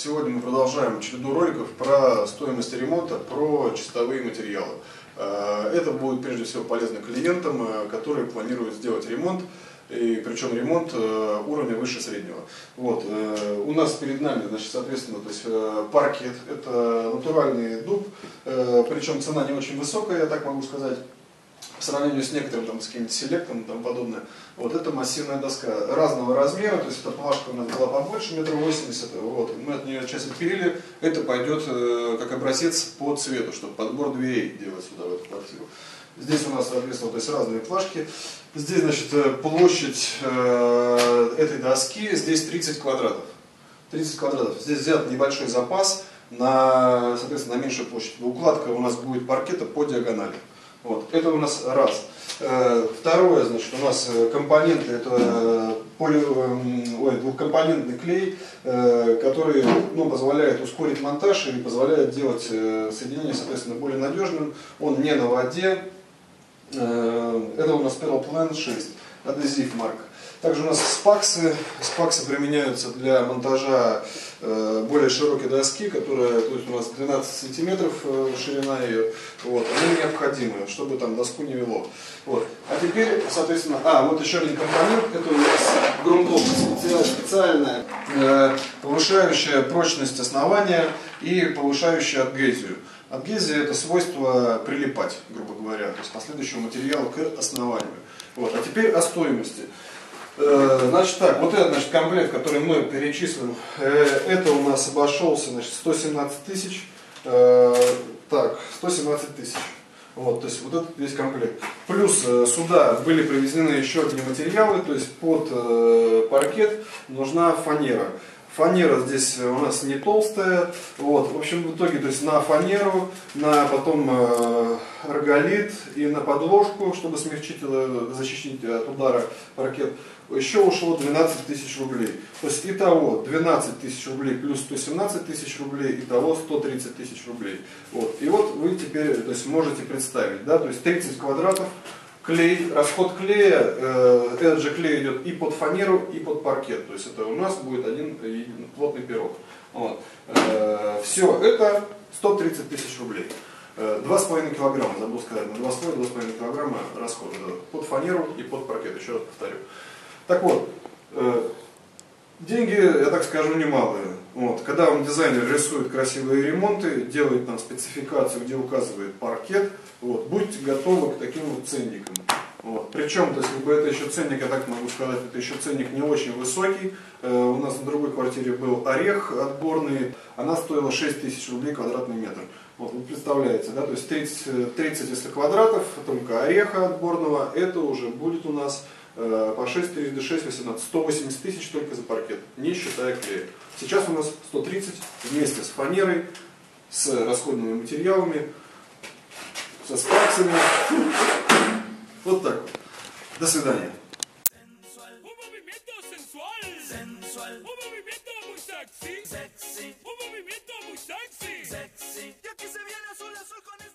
Сегодня мы продолжаем череду роликов про стоимость ремонта, про чистовые материалы. Это будет прежде всего полезно клиентам, которые планируют сделать ремонт, и причем ремонт уровня выше среднего. Вот. У нас перед нами, значит, соответственно, то есть паркет, это натуральный дуб, причем цена не очень высокая, я так могу сказать. По сравнению с некоторым, там, с каким-то селектом и тому подобное. Вот это массивная доска разного размера, то есть эта плашка у нас была побольше, 1,80 м, вот, мы от нее часть отпилили, это пойдет как образец по цвету, чтобы подбор дверей делать сюда, в эту квартиру. Здесь у нас, соответственно, то есть разные плашки. Здесь, значит, площадь этой доски, здесь 30 квадратов. 30 квадратов. Здесь взят небольшой запас на, соответственно, на меньшую площадь. Укладка у нас будет паркета по диагонали. Вот, это у нас раз. Второе, значит, у нас компоненты, это двухкомпонентный клей, который позволяет ускорить монтаж и позволяет делать соединение, соответственно, более надежным. Он не на воде. Это у нас Pearl 6, адезив марка. Также у нас спаксы. Спаксы применяются для монтажа более широкой доски, которая, то есть у нас 12 сантиметров ширина ее. Вот, они необходимы, чтобы там доску не вело. Вот. А теперь, соответственно, вот еще один компонент, это у нас грунтовка специальная, повышающая прочность основания и повышающая адгезию. Адгезия — это свойство прилипать, грубо говоря, то есть последующего материала к основанию. Вот. А теперь о стоимости. Значит так, вот этот, значит, комплект, который мы перечислим, это у нас обошелся, значит, 117 тысяч. Так, 117 тысяч. Вот, то есть вот этот весь комплект. Плюс сюда были привезены еще одни материалы, то есть под паркет нужна фанера. Фанера здесь у нас не толстая, вот, в общем, в итоге, то есть на фанеру, на потом рогалит и на подложку, чтобы смягчить, защитить от удара паркет, еще ушло 12 тысяч рублей. То есть итого 12 тысяч рублей плюс 117 тысяч рублей, итого 130 тысяч рублей. Вот. И вот вы теперь, то есть, можете представить, да, то есть 30 квадратов. Клей, расход клея, этот же клей идет и под фанеру, и под паркет. То есть это у нас будет один плотный пирог. Вот. Все это 130 тысяч рублей. 2,5 килограмма, забыл сказать, на 2,5 килограмма расход под фанеру и под паркет, еще раз повторю. Так вот, деньги, я так скажу, немалые. Вот. Когда вам дизайнер рисует красивые ремонты, делает нам спецификацию, где указывает паркет, вот, будьте готовы к таким вот ценникам. Вот. Причем, то есть, это еще ценник, я так могу сказать, это еще ценник не очень высокий. У нас на другой квартире был орех отборный, она стоила 6 тысяч рублей квадратный метр. Вот, вы представляете, да, то есть 30 если квадратов, только ореха отборного, это уже будет у нас по 6 трижды 6, 18, 180 тысяч только за паркет, не считая клея. Сейчас у нас 130 вместе с фанерой, с расходными материалами, со спаксами. Вот так вот. До свидания. Sexy. Un movimiento muy sexy. Sexy. Y aquí se viene azul, azul con